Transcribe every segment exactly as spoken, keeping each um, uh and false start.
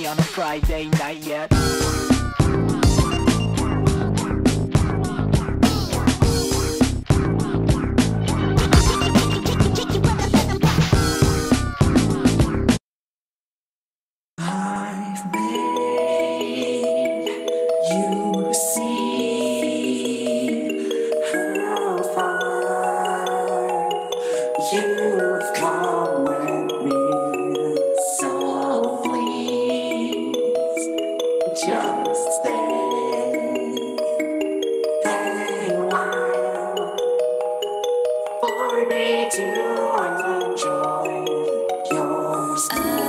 freaky on a Friday night yet? I've made you see how far you've come with me. So please, just stay, stay a while for me to enjoy your smile.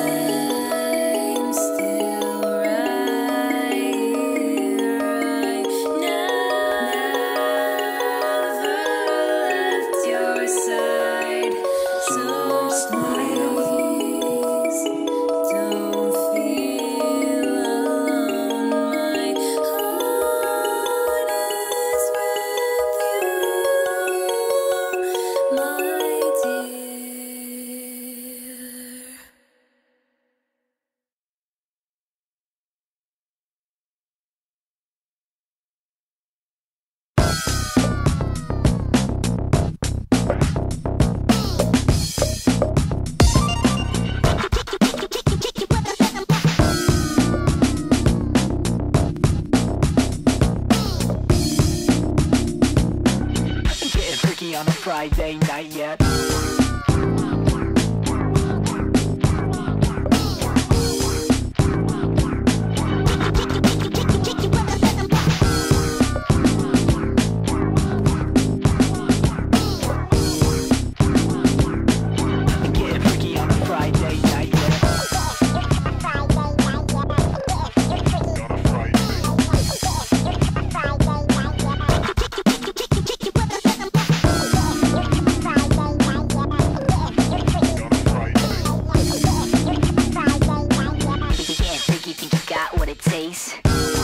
On a Friday night yet? Getting freaky on a Friday night yet? Think you got what it takes?